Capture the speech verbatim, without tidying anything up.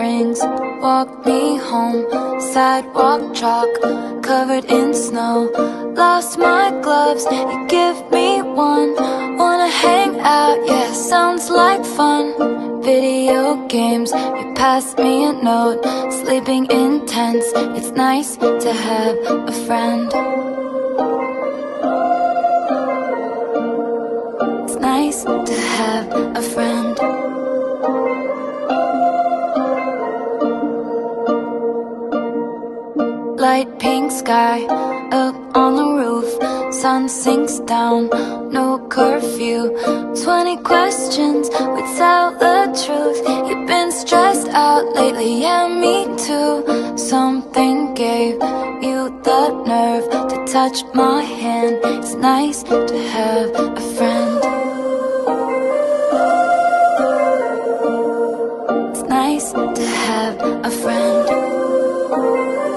rings walked me home. Sidewalk chalk covered in snow. Lost my gloves, you give me one. Wanna hang out, yeah, sounds like fun. Video games, you passed me a note. Sleeping in tents, it's nice to have a friend. It's nice to have a friend. Light pink sky, up on the roof. Sun sinks down, no curfew. Twenty questions, we tell the truth. You've been stressed out lately, yeah, me too. Something gave you the nerve to touch my hand. It's nice to have a friend. It's nice to have a friend.